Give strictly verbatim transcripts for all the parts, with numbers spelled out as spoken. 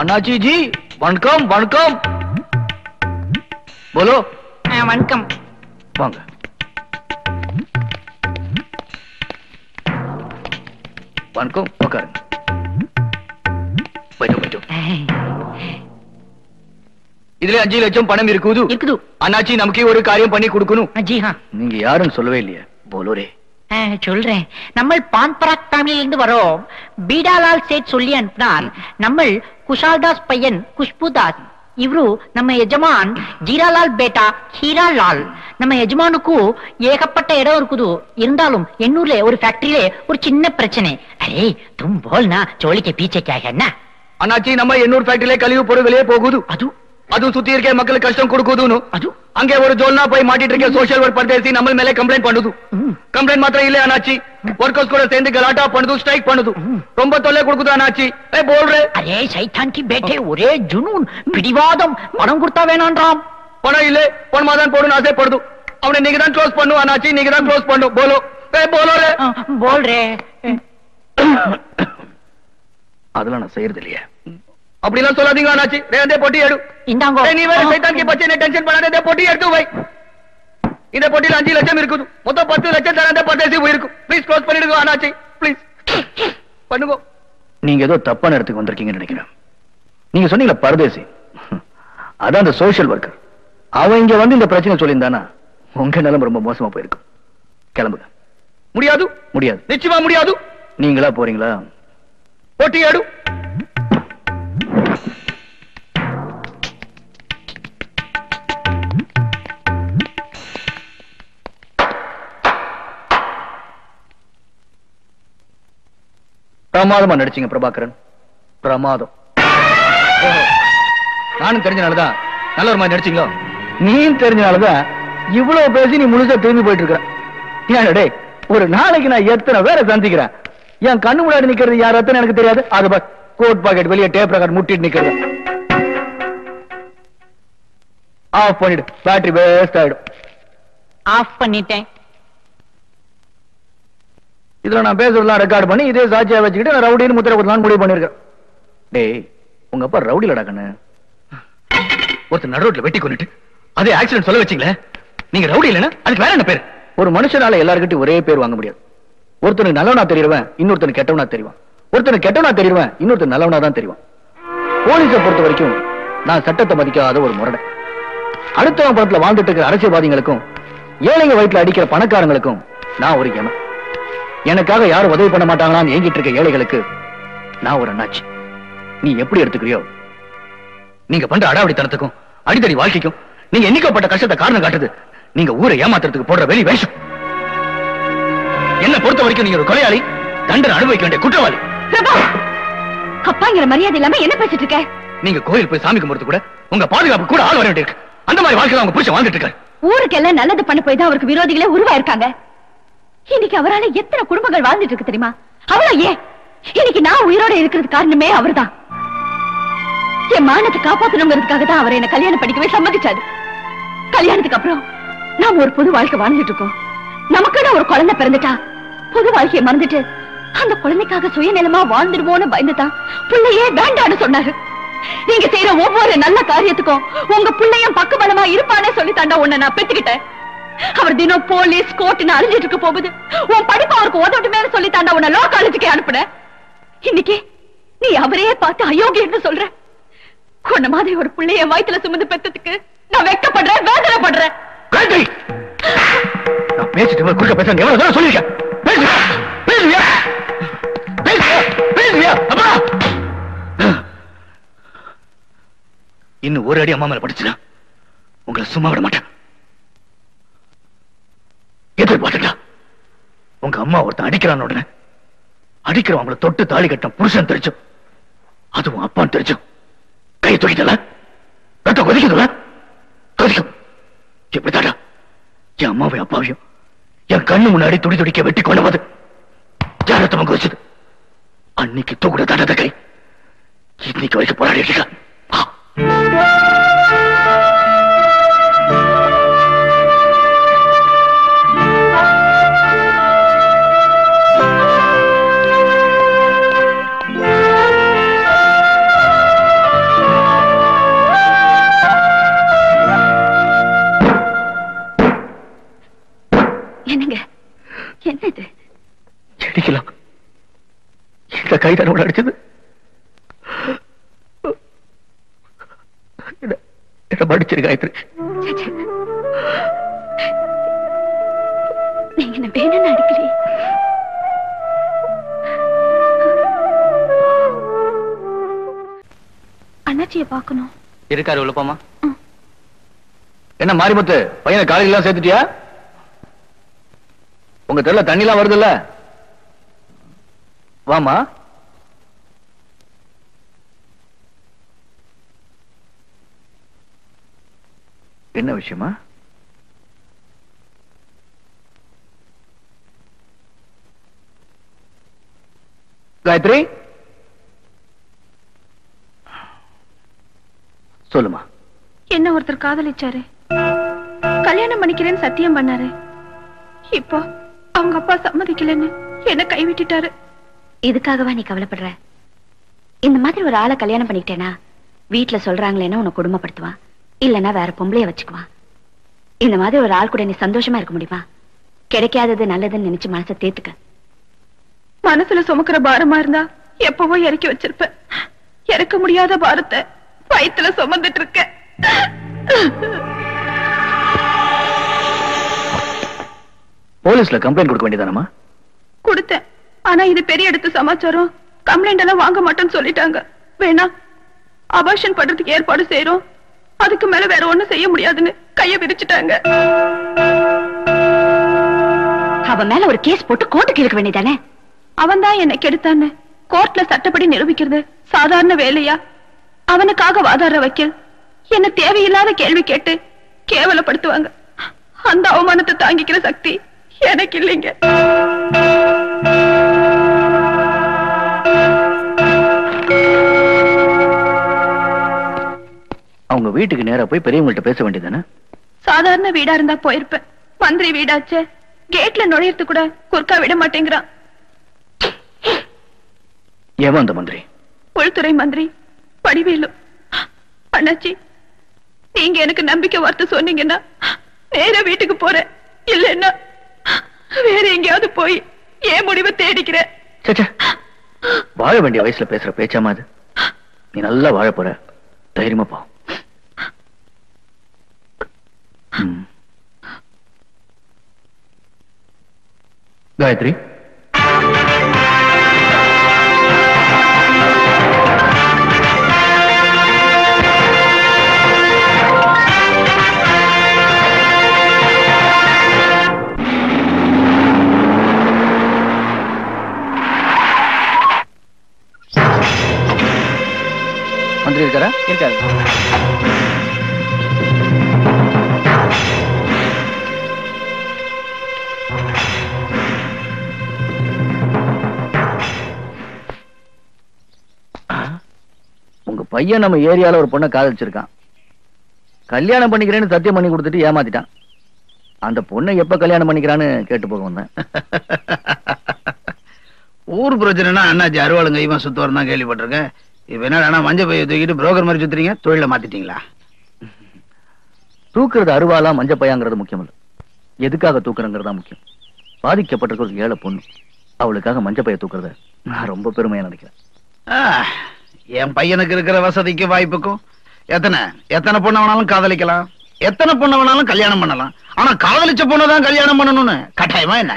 அண்ணாச்சி ஜி வணக்கம் வணக்கம். போலோ. வணக்கம். வாங்க. வணக்கம். உட்காருங்க. போய்ட்டு போய்ட்டு. இதுல அஞ்சு லட்சம் பணம் இருக்குது இருக்குது. அண்ணாச்சி நமக்கு ஒரு காரியம் பண்ணி கொடுக்கணும். ஜி ஹா. நீங்க யாருன்னு சொல்லவே இல்லையே. போலோரே. சொல்றேன். நம்ம பான்பராக் ஃபேமிலியில இருந்து வரோம். பீடாலால் சேட் சொல்லி அனுப்பினார். நம்ம குஷால்தாஸ் பையன் குஷ்புதாஸ். இவரு நம்ம எஜமான் ஜீராலால் பேட்டா ஹீராலால். நம்ம எஜமானுக்கு ஏகப்பட்ட இடம் இருக்குது. இருந்தாலும் எண்ணூர்ல ஒரு ஃபேக்டரியில ஒரு சின்ன பிரச்சனை. அரே தும் போல்னா சோழிக்கு பீச்சை கேட்க. அண்ணாச்சி நம்ம எண்ணூர் ஃபேக்டரியில கழிவு பொருள் வெளியே போகுது. அது அது சுத்தி இருக்க மக்களுக்கு கஷ்டம் கொடுக்குதுன்னு அது அங்கே ஒரு ஜோல்னா போய் மாட்டிட்டு இருக்க சோஷியல் ஒர்க் பர்தேசி நம்ம மேலே கம்ப்ளைண்ட் பண்ணுது. கம்ப்ளைண்ட் மாத்திரம் இல்ல அண்ணாச்சி, ஒர்க்கர்ஸ் கூட சேர்ந்து கலாட்டா பண்ணுது, ஸ்ட்ரைக் பண்ணுது. ரொம்ப தொல்லை கொடுக்குது அண்ணாச்சி. ஏ போல்றே. அரே சைத்தான் கி பேட்டே ஒரே ஜுனூன் பிடிவாதம். பணம் கொடுத்தா வேணான்றாம். பணம் இல்ல பணமாதான் போடுன்னு ஆசைப்படுது. அவனை நீங்க தான் க்ளோஸ் பண்ணு அண்ணாச்சி, நீங்க தான் க்ளோஸ் பண்ணு. போலோ. ஏ போலோரே. போல்றே. அதெல்லாம் நான் செய்யறது இல்லையே. அப்படிலாம் சொல்லாதீங்க அண்ணாச்சி. ரேந்தே பொட்டி எடு. இந்தாங்க. நீ வேற சைத்தான் கி பச்சை நீ டென்ஷன் பண்ணாதே. பொட்டி எடுத்து வை. இந்த பொட்டில அஞ்சு லட்சம் இருக்குது. மொத்தம் பத்து லட்சம் தரந்த பர்தேசி போயிருக்கு. ப்ளீஸ் க்ளோஸ் பண்ணிடுங்க அண்ணாச்சி. ப்ளீஸ் பண்ணுங்க. நீங்க ஏதோ தப்பான இடத்துக்கு வந்திருக்கீங்கன்னு நினைக்கிறேன். நீங்க சொன்னீங்களா பர்தேசி, அதான் அந்த சோஷியல் ஒர்க்கர். அவன் இங்க வந்து இந்த பிரச்சனை சொல்லியிருந்தானா உங்க நிலைமை ரொம்ப மோசமா போயிருக்கு. கிளம்புங்க. முடியாது. முடியாது. நிச்சயமா முடியாது. நீங்களா போறீங்களா? பொட்டி எடு. பிரமாதமா நடிச்சீங்க பிரபாகரன். பிரமாதம். நானும் தெரிஞ்சனாலதான் நல்ல ஒரு மாதிரி நடிச்சீங்களோ? நீயும் தெரிஞ்சனாலதான் இவ்வளவு பேசி நீ முழுசா திரும்பி போயிட்டு இருக்க. டே, ஒரு நாளைக்கு நான் எத்தனை பேரை சந்திக்கிறேன். என் கண்ணு முன்னாடி நிக்கிறது யார் எத்தனை எனக்கு தெரியாது. அது பட் கோட் பாக்கெட் வெளியே டேப் ரெக்கார்ட் முட்டிட்டு நிக்கிறது. ஆஃப் பண்ணிடு. பேட்டரி வேஸ்ட் ஆயிடும். ஆஃப் பண்ணிட்டேன். இதுல நான் பேசுறதெல்லாம் ரெக்கார்ட் பண்ணி இதே சாட்சியா வச்சுக்கிட்டு நான் ரவுடின்னு முத்திரை கொடுக்கலாம்னு முடிவு பண்ணிருக்கேன். டேய், உங்க அப்பா ரவுடிலடா கண்ணு. ஒருத்தர் நடு ரோட்ல வெட்டி கொண்டுட்டு அதே ஆக்சிடென்ட் சொல்ல வச்சீங்களே. நீங்க ரவுடி இல்லைன்னா அதுக்கு வேற என்ன பேர்? ஒரு மனுஷனால எல்லாருக்கிட்டும் ஒரே பேர் வாங்க முடியாது. ஒருத்தனுக்கு நல்லவனா தெரியுவன், இன்னொருத்தனுக்கு கெட்டவனா தெரியும். ஒருத்தனுக்கு கெட்டவனா தெரியுவன், இன்னொருத்தன் நல்லவனா தான் தெரியும். போலீஸை பொறுத்த வரைக்கும் நான் சட்டத்தை மதிக்காத ஒரு முரடை. அடுத்தவன் படத்துல வாழ்ந்துட்டு இருக்கிற அரசியல்வாதிகளுக்கும் ஏழைங்க வயிற்றுல அடிக்கிற பணக்காரங்களுக்கும் நான் ஒரு யமன். எனக்காக யாரும் உதவி பண்ண மாட்டாங்களான்னு ஏங்கிட்டு இருக்க ஏழைகளுக்கு நான் ஒரு அண்ணாச்சி. நீ எப்படி எடுத்துக்கிறியோ. நீங்க பண்ற அடாவடித்தனத்துக்கும் அடித்தடி வாழ்க்கைக்கும் நீங்க எண்ணிக்கப்பட்ட கஷ்டத்தை காரணம் காட்டுது. நீங்க ஊரை ஏமாத்துறதுக்கு போடுற வெளி வேஷம். என்ன பொறுத்த வரைக்கும் நீங்க ஒரு கொலையாளி, தண்டனை அனுபவிக்க வேண்டிய குற்றவாளி. அப்பாங்கிற மரியாதை இல்லாம என்ன பேசிட்டு இருக்க? நீங்க கோயில் போய் சாமி கும்பிடுறது கூட உங்க பாதுகாப்பு கூட ஆள் வர வேண்டியிருக்கு. அந்த மாதிரி வாழ்க்கை உங்க புருஷன் வாழ்ந்துட்டு இருக்காரு. ஊருக்கு எல்லாம் நல்லது பண்ண போய் தான் அவருக்கு விரோதிகளே உருவாயிருக்காங்க. இன்னைக்கு அவரால எத்தனை குடும்பங்கள் வாழ்ந்துட்டு இருக்கு தெரியுமா? அவளா ஏன் இன்னைக்கு நான் உயிரோட இருக்கிறது காரணமே அவர்தான். என் மானத்தை காப்பாத்தணுங்கிறதுக்காக தான் அவரை என்ன கல்யாணம் படிக்கவே சம்மதிச்சாரு. கல்யாணத்துக்கு அப்புறம் நாம ஒரு புது வாழ்க்கை வாழ்ந்துட்டு இருக்கோம். நமக்குன்னு ஒரு குழந்தை பிறந்துட்டா புது வாழ்க்கையை மறந்துட்டு அந்த குழந்தைக்காக சுயநலமா வாழ்ந்துடுவோன்னு பயந்துதான் பிள்ளையே வேண்டான்னு சொன்னாரு. நீங்க செய்யற ஒவ்வொரு நல்ல காரியத்துக்கும் உங்க பிள்ளையும் பக்கபலமா இருப்பானே சொல்லி தாண்டா உன்னை நான் பெத்துக்கிட்டேன். அவர் தினம் போலீஸ் கோர்ட்னு அழிஞ்சிட்டு இருக்க போகுது. உன் படிப்பு அவருக்கு உதவட்டுமே சொல்லி தாண்டா உன்னை லோ காலேஜுக்கே அனுப்புன. இன்னைக்கு நீ அவரையே பார்த்து அயோக்கியன்னு சொல்ற. உன்ன மாதிரி ஒரு பிள்ளைய வயித்துல சுமந்து பெத்ததுக்கு நான் வெட்கப்படுறேன், வேதனைப்படுறேன். நான் பேசிட்டு குறுக்க பேச எவ்வளவு தூரம் சொல்லிருக்கேன். பேசுவியா பேசுவியா பேசுவியா பேசுவியா அம்மா. இன்னும் ஒரு அடி அம்மா மேல படிச்சுனா உங்களை சும்மா விட மாட்டேன். எதிர்பார்த்துட்டா உங்க அம்மா ஒருத்தன் அடிக்கிறான் உடனே அடிக்கிறவங்களை தொட்டு தாலி கட்டம் புருஷன் தெரிச்சும் அதுவும் அப்பான்னு தெரிச்சும் கையை தூக்கிட்டல ரத்தம் கொதிக்குதுல கொதிக்கும். எப்படித்தாடா என் அம்மாவையும் அப்பாவையும் என் கண்ணு முன்னாடி துடி துடிக்க வெட்டி கொண்டவது யாரத்தவங்க வச்சது. அன்னைக்கு தூக்குட தண்டத கை இன்னைக்கு வரைக்கும் போராடி இருக்கா. போலீஸ்ல கைதான அடிச்சது என்ன படிச்சிரு காயத்ரி. நீங்க என்ன வேணும்னு அடிக்கலையே. அண்ணாச்சியை பார்க்கணும். இருக்காரு உழுப்பாமா. என்ன மாரிமுத்து பையனை காலேஜ் எல்லாம் சேர்த்துட்டியா? உங்க தெருல தண்ணி எல்லாம் வருதுல்ல? வாமா. என்ன விஷயமா? காயத்ரி சொல்லுமா. என்ன ஒருத்தர் காதலிச்சாரு, கல்யாணம் பண்ணிக்கிறேன்னு சத்தியம் பண்ணாரு. இப்போ அவங்க அப்பா சம்மதிக்கலன்னு என்ன கைவிட்டுட்டாரு. இதுக்காகவா நீ கவலைப்படுற? இந்த மாதிரி ஒரு ஆளை கல்யாணம் பண்ணிக்கிட்டேனா வீட்டுல சொல்றாங்களேன்னு உன்னை குடும்பப்படுத்துவான், இல்லன்னா வேற பொம்பளைய வச்சுக்குவான். இந்த மாதிரி ஒரு ஆள் கூட நீ சந்தோஷமா இருக்க முடியுமா? கிடைக்காதது நல்லதுன்னு நினைச்சு மனசை தேத்துக்க. மனசுல சுமக்கிற பாரமா இருந்தா எப்பவோ இறக்கி வச்சிருப்ப. இறக்க முடியாத பாரத்தை வயித்துல சுமந்துட்டு இருக்க. போலீஸ்ல கம்ப்ளைண்ட் கொடுக்க வேண்டியதானமா? கொடுத்தேன். ஆனா இது பெரிய இடத்து சமாச்சாரம், கம்ப்ளைண்ட் எல்லாம் வாங்க மாட்டேன்னு சொல்லிட்டாங்க. வேணா அபார்ஷன் பண்றதுக்கு ஏற்பாடு செய்யறோம், அதுக்கு மேல வேற ஒண்ணும் செய்ய முடியாதுன்னு கைய விரிச்சுட்டாங்க. அவன் மேல ஒரு கேஸ் போட்டு கோர்ட்டுக்கு இருக்க வேண்டியதானே? அவன் தான் என்னை கெடுத்தான்னு கோர்ட்ல சட்டப்படி நிரூபிக்கிறது சாதாரண வேலையா? அவனுக்காக வாதாடுற வக்கீல் என்ன தேவையில்லாத கேள்வி கேட்டு கேவலப்படுத்துவாங்க. அந்த அவமானத்தை தாங்கிக்கிற சக்தி எனக்கு இல்லைங்க. அவங்க வீட்டுக்கு நேரா போய் பெரியவங்கள்ட்ட பேச வேண்டியதானே? சாதாரண வீடா இருந்தா போயிருப்பேன். மந்திரி வீடாச்சே, கேட்ல நுழையறது கூட குறுக்கா விட மாட்டேங்கிறான். ஏன் அந்த மந்திரி? உள்துறை மந்திரி வடிவேலு. அண்ணாச்சி, நீங்க எனக்கு நம்பிக்கை வார்த்தை சொன்னீங்கன்னா நேர வீட்டுக்கு போறேன், இல்லைன்னா வேற எங்கேயாவது போய் ஏன் முடிவை தேடிக்கிறேன். வாழ வேண்டிய வயசுல பேசுற பேச்சாமா அது? நீ நல்லா வாழ போற, தைரியமா போ. காயத்ரி, மந்திரி இருக்காரா? இருக்காரு. உங்க பையன் நம்ம ஏரியால ஒரு பொண்ணை காதலிச்சிருக்கான். கல்யாணம் பண்ணிக்கிறேன்னு சத்தியம் பண்ணி கொடுத்துட்டு ஏமாத்திட்டான். அந்த பொண்ணை எப்ப கல்யாணம் பண்ணிக்கிறான்னு கேட்டு போக வந்தேன். ஊர் பிரச்சனைனா அண்ணாச்சி அருவாளுங்க இவன் சுத்துவார் தான் கேள்விப்பட்டிருக்கேன். இப்ப என்ன மஞ்ச பைய தூக்கிட்டு புரோக்கர் மாதிரி சுத்துறீங்க? தொழில மாத்திட்டீங்களா? தூக்குறது அருவாலா மஞ்ச பையாங்கிறது முக்கியம் இல்ல, எதுக்காக தூக்குறங்கிறதா முக்கியம். பாதிக்கப்பட்டிருக்க ஒரு ஏழை பொண்ணு, அவளுக்காக மஞ்ச பைய தூக்குறத நான் ரொம்ப பெருமையா நினைக்கிறேன். என் பையனுக்கு இருக்கிற வசதிக்கும் வாய்ப்புக்கும் எத்தனை எத்தனை பொண்ணு வேணாலும் காதலிக்கலாம், எத்தனை பொண்ணு வேணாலும் கல்யாணம் பண்ணலாம். ஆனா காதலிச்ச பொண்ணுதான் கல்யாணம் பண்ணணும்னு கட்டாயமா என்ன?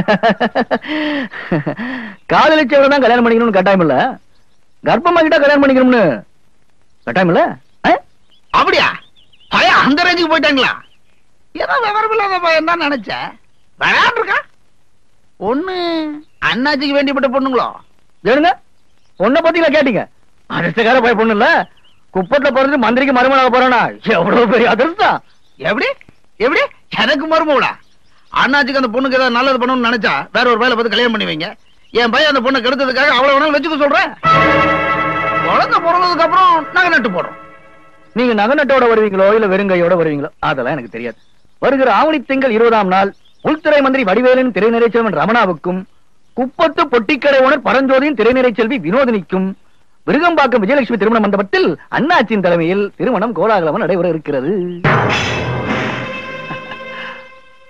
காதலிச்சவரை தான் கல்யாணம் பண்ணிக்கணும்னு கட்டாயம் இல்ல, கர்ப்பமாக்கிட்டா கல்யாணம் பண்ணிக்கணும்னு கட்டாயம் இல்ல. அப்படியா? பையன் அந்த ரேஞ்சுக்கு போயிட்டாங்களா? ஏதோ விவரம் இல்லாத பையன் தான் நினைச்சேன். விளையாட்டு இருக்கா ஒண்ணு அண்ணாச்சிக்கு வேண்டிப்பட்ட பொண்ணுங்களோ? ஏனுங்க பொண்ணை பத்தில கேட்டீங்க? அதிர்ஷ்டக்கார போய் பொண்ணு இல்ல, குப்பத்துல பிறந்து மந்திரிக்கு மருமனாக போறானா? எவ்வளவு பெரிய அதிர்ஷ்டம். எப்படி எப்படி எனக்கு மருமகளா? அண்ணாச்சிக்கு அந்த பொண்ணுக்கு ஏதாவது நல்லது பண்ணணும்னு நினைச்சா வேற ஒரு பையனை பார்த்து கல்யாணம் பண்ணி வைங்க. என் பையன் அந்த பொண்ணை கெடுத்ததுக்காக அவ்வளவு வேணாலும் வச்சுக்க சொல்றேன். குழந்தை பிறந்ததுக்கு அப்புறம் நகை நட்டு போடுறோம். நீங்க நகை நட்டோட வருவீங்களோ இல்ல வெறுங்கையோட வருவீங்களோ அதெல்லாம் எனக்கு தெரியாது. வருகிற ஆவணி திங்கள் இருபதாம் நாள் உள்துறை மந்திரி வடிவேலின் திரைநிறை செல்வன் ரமணாவுக்கும் குப்பத்து பொட்டிக்கடை ஓனர் பரஞ்சோதியின் திரைநிறை செல்வி வினோதினிக்கும் விருகம்பாக்கம் விஜயலட்சுமி திருமண மண்டபத்தில் அண்ணாச்சியின் தலைமையில் திருமணம் கோலாகலமாக நடைபெற இருக்கிறது.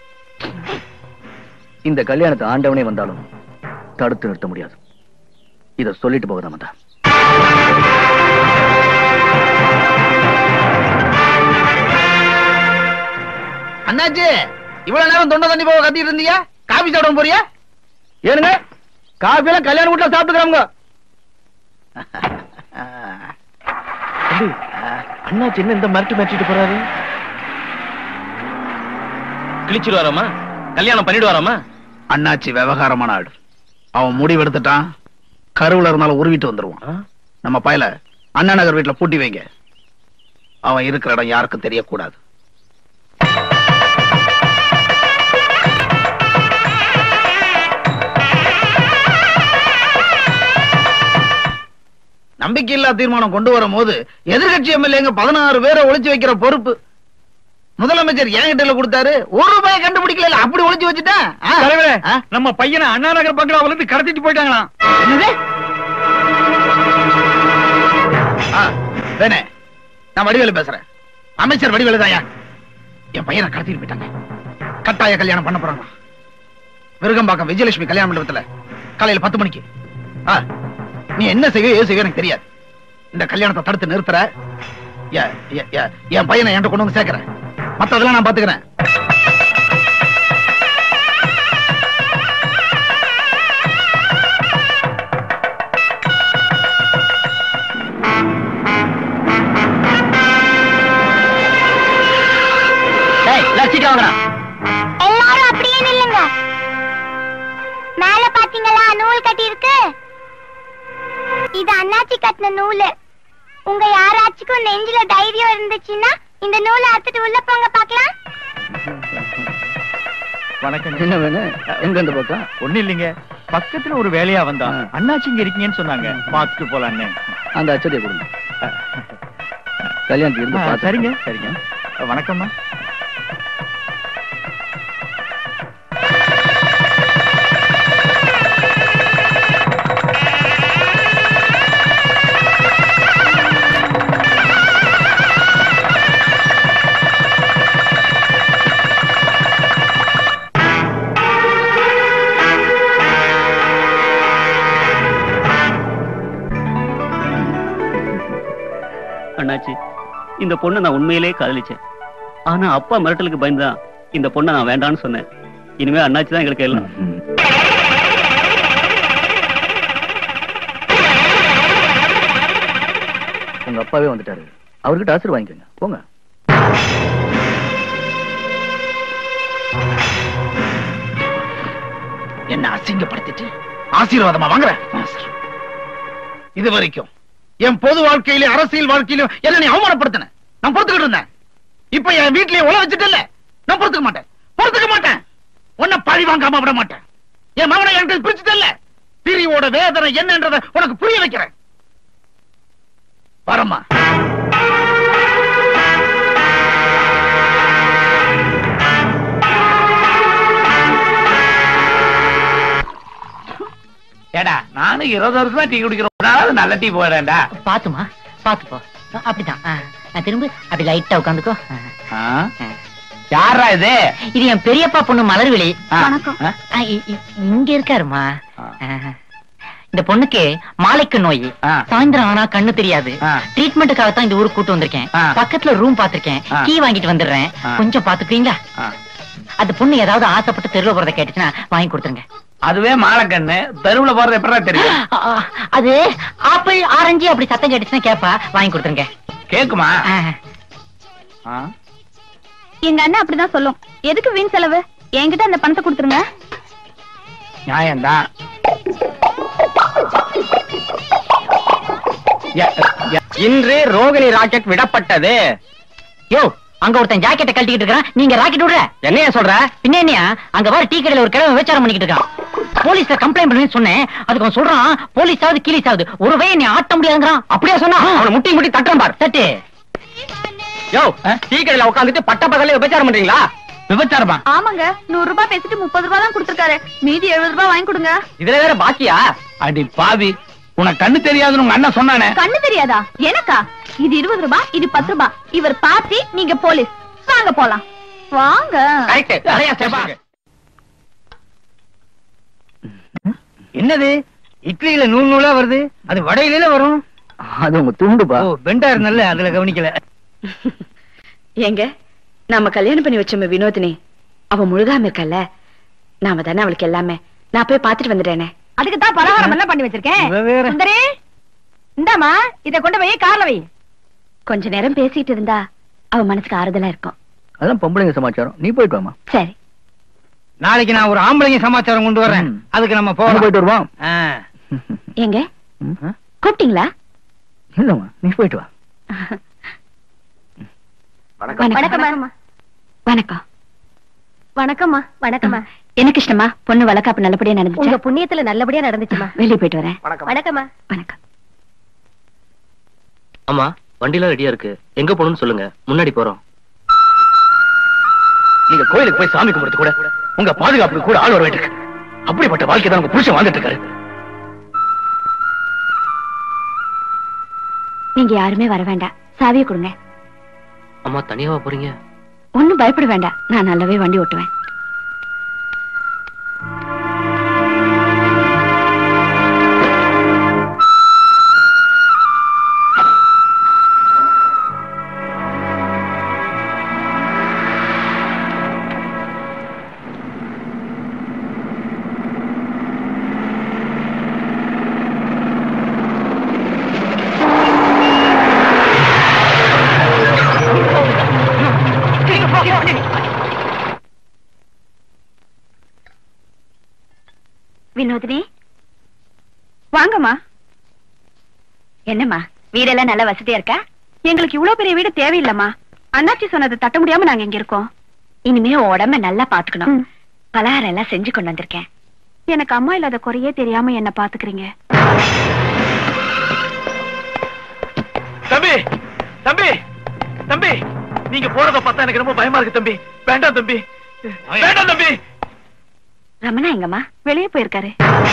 இந்த கல்யாணத்தை ஆண்டவனே வந்தாலும் தடுத்து நிறுத்த முடியாது. இத சொல்லிட்டு போகதான் வந்தா. அண்ணாச்சி, இவ்வளவு நேரம் தொண்டை தண்ணி போக கத்திட்டு இருந்தீங்க, காபி சாப்பிட போறியா? ஏனுங்க, காபி எல்லாம் கல்யாண வீட்டுல சாப்பிட்டுக்கிறாங்க. அண்ணா சின்ன இந்த மரட்டு மறைச்சிட்டு போறாரு. கிழிச்சிட்டு வராமா, கல்யாணம் பண்ணிட்டு வராமா? அண்ணாச்சி விவகாரமான ஆடு. அவன் முடிவு எடுத்துட்டான், கருவுல இருந்தாலும் உருவிட்டு வந்துருவான். நம்ம பயல அண்ணா நகர் வீட்டுல பூட்டி வைங்க. அவன் இருக்கிற இடம் யாருக்கும் தெரியக்கூடாது. நம்பிக்கையில்லா தீர்மானம் கொண்டு வரும் போது எதிர்கட்சி எம்எல்ஏங்க பதினாறு பேரை ஒளிச்சு வைக்கிற பொறுப்பு முதலமைச்சர் என்கிட்ட கொடுத்தாரு. ஒரு ரூபாய் கண்டுபிடிக்கல, அப்படி ஒளிச்சு வச்சுட்டேன். நம்ம பையனை அண்ணா நகர் பங்களாவில இருந்து கடத்திட்டு போயிட்டாங்களாம். வேணே, நான் வடிவேலு பேசுறேன். அமைச்சர் வடிவேலு தாயா. என் பையனை கடத்திட்டு போயிட்டாங்க. கட்டாய கல்யாணம் பண்ண போறாங்க. விருகம்பாக்கம் விஜயலட்சுமி கல்யாண மண்டபத்துல காலையில பத்து மணிக்கு. நீ என்ன செய்ய ஏது செய்ய எனக்கு தெரியாது. இந்த கல்யாணத்தை தடுத்து நிறுத்துற, என் பையனை என்கிட்ட கொண்டு வந்து சேர்க்கிறேன். மத்ததெல்லாம் நான் பாத்துக்கிறேன். எல்லாரும் அப்படியே நில்லுங்க. மேல பாத்தீங்களா நூல் கட்டி இருக்கு? இது அண்ணாச்சி கட்டின நூலு. உங்க யாராச்சுக்கும் நெஞ்சில தைரியம் இருந்துச்சுன்னா இந்த நூலை அறுத்துட்டு உள்ள போங்க பாக்கலாம். வணக்கம். என்ன வேணும்? எங்க இந்த பக்கம்? ஒண்ணு இல்லைங்க, பக்கத்துல ஒரு வேலையா வந்தா அண்ணாச்சி இங்க இருக்கீங்கன்னு சொன்னாங்க, பாத்துட்டு போலான்னு. அந்த அச்சடியை கொடுங்க. கல்யாணத்துக்கு இருந்து. சரிங்க சரிங்க. வணக்கம்மா. அண்ணாச்சி, இந்த பொண்ணை நான் உண்மையிலே காதலிச்சேன். ஆனா அப்பா மிரட்டலுக்கு பயந்துதான் இந்த பொண்ணை நான் வேண்டான்னு சொன்னேன். இனிமே அண்ணாச்சி தான் எங்களுக்கு எல்லாம். உங்க அப்பாவே வந்துட்டாரு, அவர்கிட்ட ஆசீர்வாதம் வாங்கிக்கோங்க. போங்க. என்ன அசிங்கப்படுத்திட்டு ஆசீர்வாதமா வாங்குறேன்? இது வரைக்கும் என் பொது வாழ்க்கையில அரசியல் வாழ்க்கையிலும் என்ன நீ அவமானப்படுத்தின, நான் பொறுத்துக்கிட்டு இருந்தேன். இப்ப என் வீட்லயே உல வச்சுட்டு நான் பொறுத்துக்க மாட்டேன், பொறுத்துக்க மாட்டேன். உன்னை பழி வாங்காம விட மாட்டேன். என் மகனை என்கிட்ட பிரிச்சுட்டல்ல, பிரியோட வேதனை என்னன்றத உனக்கு புரிய வைக்கிறேன். வரமா. ஏடா, நானும் இருபது வருஷமா டீ குடிக்கிறோம், நல்ல டீ போறேன்டா. பாத்துமா, பாத்து போ. அப்படிதான். திரும்ப அப்படி லைட்டா உட்காந்துக்கோ. யாரா இது? இது என் பெரியப்பா பொண்ணு மலர்விழி. வணக்கம். இங்க இருக்காருமா. இந்த பொண்ணுக்கு மாலைக்கு நோய். சாயந்தரம் ஆனா கண்ணு தெரியாது. ட்ரீட்மெண்ட்டுக்காகத்தான் இந்த ஊருக்கு கூட்டு வந்திருக்கேன். பக்கத்துல ரூம் பாத்திருக்கேன், கீ வாங்கிட்டு வந்துடுறேன். கொஞ்சம் பாத்துக்கிறீங்களா? அந்த பொண்ணு ஏதாவது ஆசைப்பட்டு தெருவில் போறதை கேட்டுச்சுன்னா வாங்கி கொடுத்துருங்க. அதுவே மாலைக்கண்ணு, தெருவுல போறது எப்படா தெரியும்? அது ஆப்பிள் ஆரஞ்சு அப்படி சத்தம் கேட்டுச்சுன்னா கேப்பா, வாங்கி கொடுத்துருங்க. கேக்குமா? எங்க அண்ணன் அப்படிதான் சொல்லும். எதுக்கு வீண் செலவு? என்கிட்ட அந்த பணத்தை கொடுத்துருங்க. நியாயம்தான். இன்று ரோகிணி ராக்கெட் விடப்பட்டது. யோ, அங்க ஒருத்தன் ஜாக்கெட்டை கழட்டிக்கிட்டு இருக்கான், நீங்க ராக்கெட் விடுற. என்னையா சொல்ற? பின்ன என்னையா? அங்க வர டீ கடையில ஒரு கிழமை விசாரம் பண்ணிக்கிட்டு இருக்கான். போலீஸ்ல கம்ப்ளைண்ட் பண்ணி சொன்னேன். அதுக்கு அவன் சொல்றான், போலீஸ் ஆகுது கீழீஸ் ஆகுது, ஒரு வே நீ ஆட்ட முடியாதுங்கிறான். அப்படியே சொன்னா அவனை முட்டி முட்டி தட்டுறான் பார். தட்டு. யோ, டீ கடையில உட்காந்துட்டு பட்ட பகல்ல விபச்சாரம் பண்றீங்களா? விபச்சாரமா? ஆமாங்க, நூறு ரூபாய் பேசிட்டு முப்பது ரூபாய் தான் கொடுத்துருக்காரு. மீதி எழுபது ரூபாய் வாங்கி கொடுங்க. இதுல வேற பாக்கியா? அடி பாவி, உனக்கு கண்ணு தெரியாதுன்னு உங்க அண்ணன் சொன்னானே. கண்ணு தெரியாதா? எனக்கா? இது இருபது ரூபாய், இது பத்து ரூபாய். இவர் பாத்தி, நீங்க போலீஸ். வாங்க போலாம். வாங்க. என்னது இட்லியில நூல் நூலா வருது, அது வடையில வரும். அது உங்க துண்டுப்பா. ஓ, பெண்டா இருந்தால அதுல கவனிக்கல. எங்க நாம கல்யாணம் பண்ணி வச்சோமே வினோதினி, அவ முழுகாம இருக்கல்ல, நாம தானே அவளுக்கு எல்லாமே. நான் போய் பாத்துட்டு வந்துட்டேனே. அதுக்கு தான் பலகாரம் எல்லாம் பண்ணி வச்சிருக்கேன். சுந்தரி, இந்தாமா இத கொண்டு போய் கார்ல வை. கொஞ்ச நேரம் பேசிட்டு இருந்தா அவ மனசுக்கு ஆறுதலா இருக்கும். அதான் பொம்பளைங்க சமாச்சாரம். நீ போயிட்டு வாமா. சரி, நாளைக்கு நான் ஒரு ஆம்பளைங்க சமாச்சாரம் கொண்டு வரேன். அதுக்கு நம்ம போகலாம். போயிட்டு வருவோம். எங்க கூப்பிட்டீங்களா? இல்லம்மா, நீ போயிட்டு வா. வணக்கம். வணக்கம். வணக்கம்மா. வணக்கம்மா. எனக்கு இஷ்டமா பொண்ணு வளக்காப்பு நல்லபடியா நடந்துச்சு. உங்க புண்ணியத்துல நல்லபடியா நடந்துச்சுமா. வெளியே போயிட்டு வரேன். வணக்கம்மா. வணக்கம். அம்மா, வண்டிலாம் ரெடியா இருக்கு. எங்க போகணும்னு சொல்லுங்க, முன்னாடி போறோம். நீங்க கோயிலுக்கு போய் சாமி கும்பிடுறது கூட உங்க பாதுகாப்புக்கு கூட ஆள் வர வேண்டியிருக்கு. அப்படிப்பட்ட வாழ்க்கை தான் உங்க புருஷன் வாழ்ந்துட்டு இருக்காரு. நீங்க யாருமே வர வேண்டாம், சாவியை கொடுங்க. அம்மா, தனியாவா போறீங்க? ஒண்ணும் பயப்பட வேண்டாம், நான் நல்லாவே வண்டி ஓட்டுவேன். வினோதினி, வாங்கம்மா. என்னம்மா, வீடெல்லாம் நல்ல வசதியா இருக்கா? எங்களுக்கு இவ்வளவு பெரிய வீடு தேவையில்லம்மா. அண்ணாச்சி சொன்னது தட்ட முடியாம நாங்க இங்க இருக்கோம். இனிமே உடம்ப நல்லா பாத்துக்கணும். பலகாரம் எல்லாம் செஞ்சு கொண்டு வந்திருக்கேன். எனக்கு அம்மா இல்லாத குறையே தெரியாம என்ன பாத்துக்கிறீங்க. தம்பி, தம்பி, தம்பி, நீங்க போறத பார்த்தா எனக்கு ரொம்ப பயமா இருக்கு தம்பி. வேண்டாம் தம்பி, வேண்டாம் தம்பி. ரமணா எங்கம்மா? வெளியே போயிருக்காரு.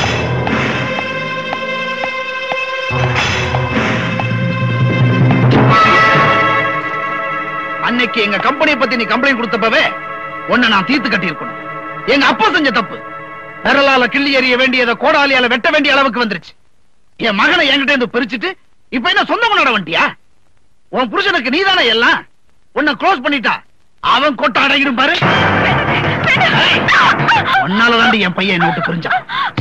அன்னைக்கு எங்க கம்பெனியை பத்தி நீ கம்ப்ளைண்ட் கொடுத்தப்பவே உன்னை நான் தீர்த்து கட்டி இருக்கணும். எங்க அப்பா செஞ்ச தப்பு விரலால கிள்ளி எறிய வேண்டியதை கோடாலியால வெட்ட வேண்டிய அளவுக்கு வந்துருச்சு. என் மகனை என்கிட்ட இருந்து பிரிச்சுட்டு இப்ப என்ன சொந்த கொண்டாட வண்டியா? உன் புருஷனுக்கு நீதானே எல்லாம். உன்னை க்ளோஸ் பண்ணிட்டா அவன் கொட்ட அடையிடும் பாரு. ஒன்னாலதாண்டி என் பையன் என்ன விட்டு பிரிஞ்சான்.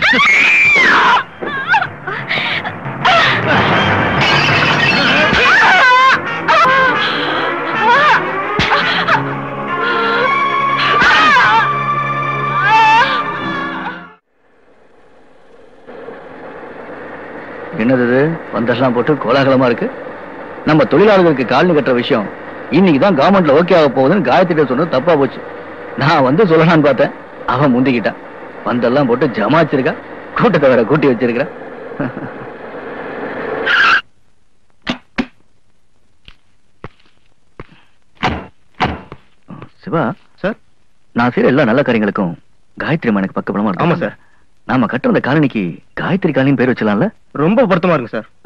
என்னது வந்தெல்லாம் போட்டு கோலாகலமா இருக்கு. நம்ம தொழிலாளர்களுக்கு காலனி கட்டுற விஷயம் இன்னைக்குதான் கவர்மெண்ட்ல ஓகே ஆக போகுதுன்னு காயத்ரி சொன்னது தப்பா போச்சு. நான் வந்து சொல்லலான்னு பார்த்தேன், அவன் முந்திக்கிட்டான். வந்தெல்லாம் போட்டு ஜமாச்சிருக்கா, கூட்டத்தை வேற கூட்டி வச்சிருக்கிறா. சிவா சார், நான் செய்யற எல்லா நல்ல காரியங்களுக்கும் காயத்ரி அம்மா எனக்கு பக்கபலமா இருக்கு. ஆமா சார், நாம கட்டுற அந்த காலனிக்கு காயத்ரி காலனின்னு பேர் வச்சலாம்ல? ரொம்ப பொருத்தமா இருக்கு சார்.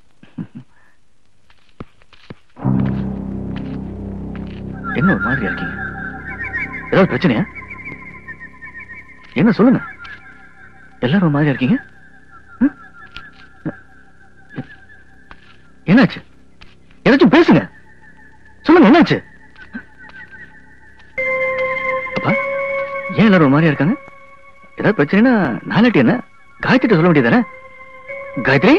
என்ன ஒரு மாதிரியா இருக்கீங்க? ஏதாவது பிரச்சனையா? என்ன சொல்லுங்க, எல்லாரும் ஒரு மாதிரியா இருக்கீங்க. என்னாச்சு? ஏதாச்சும் பேசுங்க, சொல்லுங்க என்னாச்சு? அப்பா, ஏன் எல்லாரும் ஒரு மாதிரியா இருக்காங்க? ஏதாவது பிரச்சனைனா நாளாட்டி என்ன காயத்ரி சொல்ல வேண்டியதானே? காயத்ரி,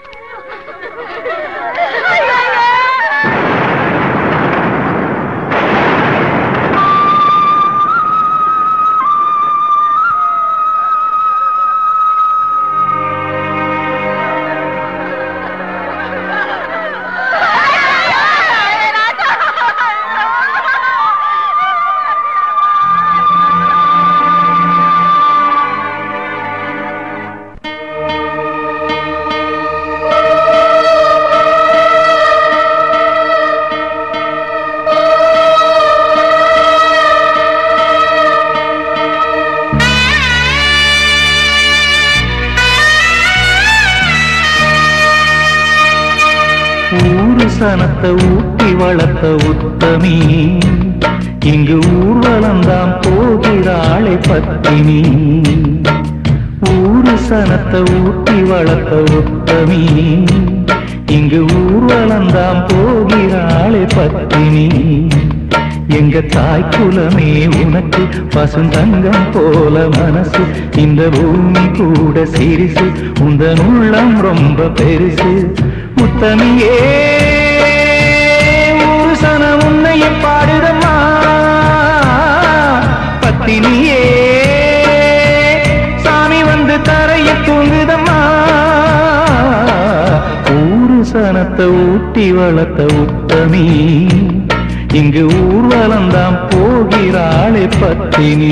சனத்தை ஊட்டி வளர்த்த உத்தமி இங்கு ஊர்வலந்தாம் போகிறாளை பத்தினி. ஊரு சனத்தை ஊட்டி வளர்த்த உத்தமி இங்கு ஊர்வலந்தாம் போகிறாளே பத்தினி எங்க தாய் குலமே உனக்கு பசுந்தங்கம் போல மனசு இந்த பூமி கூட சிரிசு உந்தன் உள்ளம் ரொம்ப பெருசு உத்தமியே ஊரு சனம் உன்னைய பாடுதம்மா பத்தினியே சாமி வந்து தரைய தூங்குதம்மா ஊரு சனத்தை ஊட்டி வளர்த்த உத்தமி இங்கு ஊர்வலந்தாம் போகிறாளே பத்தினி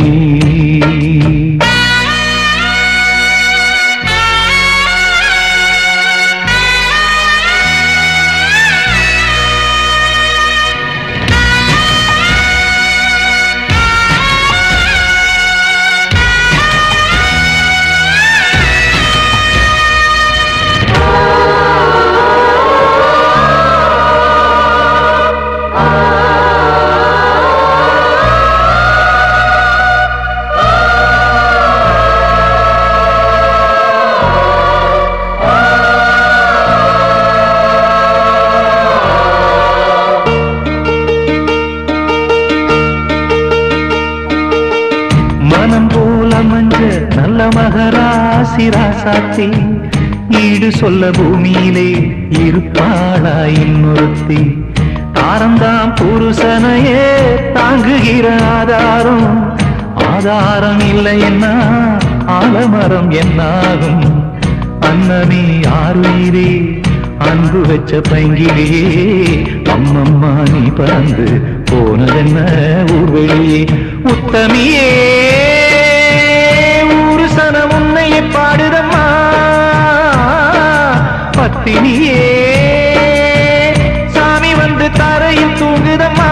ராசாத்தி ஈடு சொல்ல பூமியிலே இருப்பாளா இன்னொருத்தி தாரந்தாம் புருஷனையே தாங்குகிற ஆதாரம் ஆதாரம் இல்லை என்ன ஆலமரம் என்னாகும் அன்னமே ஆறுயிரே அன்பு வச்ச பைங்கிலேயே அம்மம்மா நீ பறந்து போனதென்ன ஊர்வெளியே உத்தமியே ஊரு சனம் உன்னைய பாடுதம்மா பத்தினியே சாமி வந்து தரையில் தூங்குதம்மா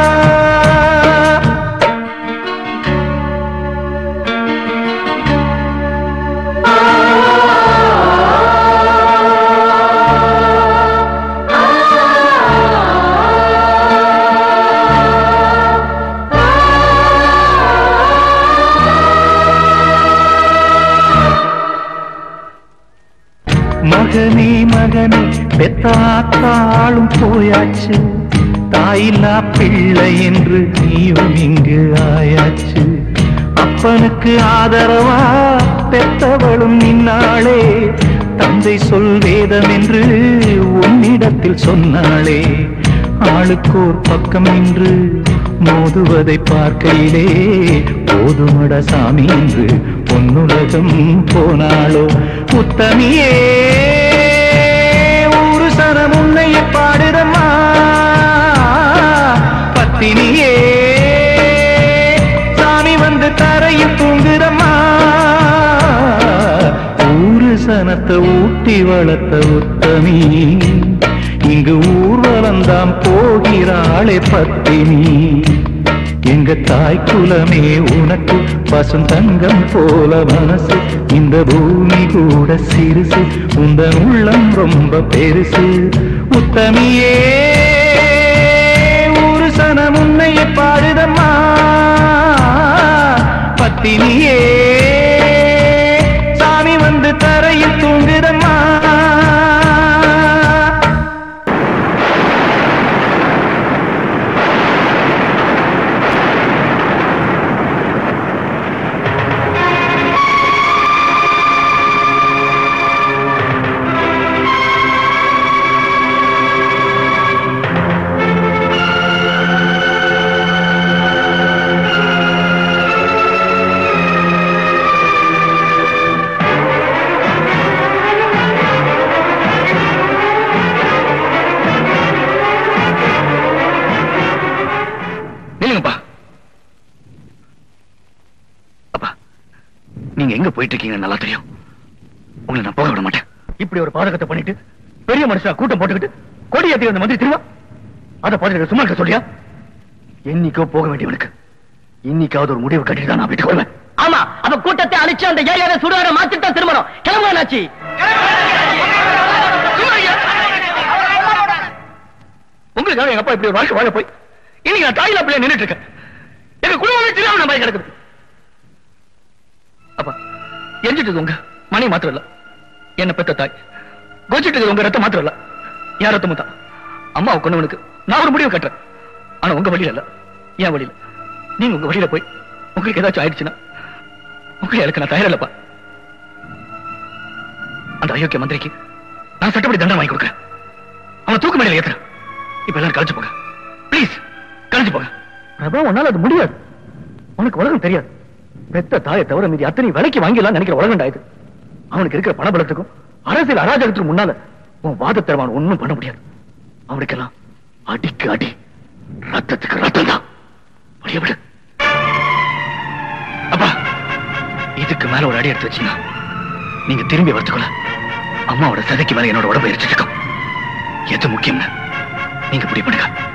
மகனே மகனே பெத்தாத்தாளும் போயாச்சு தாயில்லா பிள்ளை என்று நீயும் இங்கு ஆயாச்சு அப்பனுக்கு ஆதரவா பெத்தவளும் நின்னாளே தந்தை சொல் வேதம் என்று உன்னிடத்தில் சொன்னாளே ஆளுக்கோர் பக்கம் நின்று மோதுவதை பார்க்கையிலே போதுமட சாமி என்று பொன்னுலகம் போனாளோ உத்தமியே ஊரு சனம் உன்னைய பாடுதம்மா பத்தினியே சாமி வந்து தரையில் தூங்குதம்மா ஊரு சனத்தை ஊட்டி வளர்த்த உத்தமி இங்கு ஊர்வலந்தாம் போகிறாளே பத்தினி எங்க தாய் குலமே உனக்கு பசுந்தங்கம் போல மனசு இந்த பூமி கூட சிறுசு உந்தன் உள்ளம் ரொம்ப பெருசு உத்தமியே ஊரு சனம் உன்னைய பாடுதம்மா பத்தினியே சாமி வந்து தரையில் தூங்குதம்மா எங்க போயிட்டு இருக்கீங்க நல்லா தெரியும் உங்களை நான் போக விட மாட்டேன் இப்படி ஒரு பாதகத்தை பண்ணிட்டு பெரிய மனுஷனா கூட்டம் போட்டுக்கிட்டு கொடி ஏத்தி வந்த மந்திரி திருவா அதை பார்த்துட்டு சும்மா இருக்க சொல்லியா என்னைக்கோ போக வேண்டியவனுக்கு இன்னைக்காவது ஒரு முடிவு கட்டிட்டு தான் நான் வீட்டுக்கு வருவேன் ஆமா அவ கூட்டத்தை அழிச்சு அந்த ஏரியாவை சுடுகாட மாத்திட்டு தான் திரும்பணும் கிளம்புங்க நாச்சி உங்களுக்காக எங்க அப்பா இப்படி ஒரு வாழ்க்கை வாழ போய் இன்னைக்கு நான் தாயிலா பிள்ளைய நின்றுட்டு இருக்கேன் எங்க குடும்பமே தெரியாம நான் பாய் கிடக்குது அப்பா எஞ்சிட்டு உங்க மணி மாத்திரம் இல்ல, என்ன பெத்த தாய். கோச்சிட்டு உங்க ரத்தம் மாத்திரம் இல்ல, யார் ரத்தமும் தான். அம்மாவை கொண்டவனுக்கு நான் ஒரு முடிவு கட்டுறேன். ஆனா உங்க வழியில இல்ல, என் வழியில. நீங்க உங்க வழியில போய் உங்களுக்கு ஏதாச்சும் ஆயிடுச்சுன்னா உங்களை எனக்கு நான் தயாரில்லப்பா. அந்த அயோக்கிய மந்திரிக்கு நான் சட்டப்படி தண்டனை வாங்கி கொடுக்குறேன். அவன் தூக்கு மேடையில் ஏத்துறேன். இப்ப எல்லாரும் கழிச்சு போங்க, பிளீஸ் கழிச்சு போங்க. பிரபா, உன்னால அது முடியாது. உனக்கு உலகம் தெரியாது. பெத்த தாயை தவிர மீதி அத்தனை விலைக்கு வாங்கிடலாம் நினைக்கிற உலகம் ஆயுது. அவனுக்கு இருக்கிற பணபலத்துக்கும் அரசியல் அராஜகத்துக்கும் முன்னால உன் வாதத்திறவான் ஒண்ணும் பண்ண முடியாது. அவனுக்கெல்லாம் அடிக்கு அடி, ரத்தத்துக்கு ரத்தம் தான். வழிய விடு. அப்பா, இதுக்கு மேல ஒரு அடி எடுத்து வச்சீங்கன்னா நீங்க திரும்பி வரத்துக்குள்ள அம்மாவோட சதைக்கு மேல என்னோட உடம்பு எரிச்சிட்டு இருக்கும். எது முக்கியம்னு நீங்க முடிவு பண்ணுங்க.